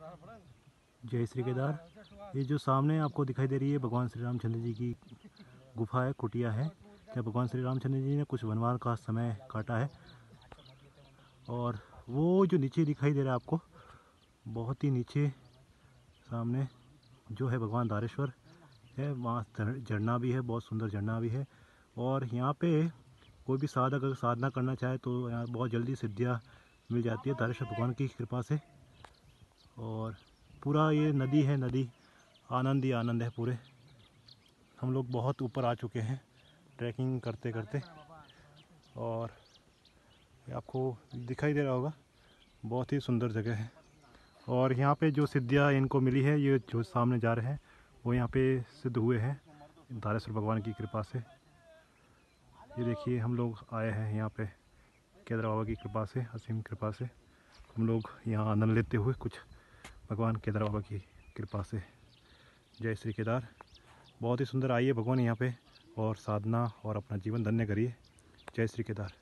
जय श्री केदार। ये जो सामने आपको दिखाई दे रही है भगवान श्री रामचंद्र जी की गुफा है, कुटिया है, जहाँ भगवान श्री रामचंद्र जी ने कुछ वनवास का समय काटा है। और वो जो नीचे दिखाई दे रहा है आपको, बहुत ही नीचे सामने जो है भगवान धारेश्वर है, वहाँ झरना भी है, बहुत सुंदर झरना भी है। और यहाँ पे कोई भी साधक अगर साधना करना चाहे तो यहाँ बहुत जल्दी सिद्धियाँ मिल जाती है धारेश्वर भगवान की कृपा से। और पूरा ये नदी है, नदी आनंद ही आनंद है पूरे। हम लोग बहुत ऊपर आ चुके हैं ट्रैकिंग करते करते, और आपको दिखाई दे रहा होगा बहुत ही सुंदर जगह है। और यहाँ पे जो सिद्धियाँ इनको मिली है, ये जो सामने जा रहे हैं वो यहाँ पे सिद्ध हुए हैं धारेश्वर भगवान की कृपा से। ये देखिए हम लोग आए हैं यहाँ पे केदार बाबा की कृपा से, असीम कृपा से हम लोग यहाँ आनंद लेते हुए कुछ भगवान केदार बाबा की कृपा से। जय श्री केदार। बहुत ही सुंदर। आइए भगवान यहाँ पे और साधना और अपना जीवन धन्य करिए। जय श्री केदार।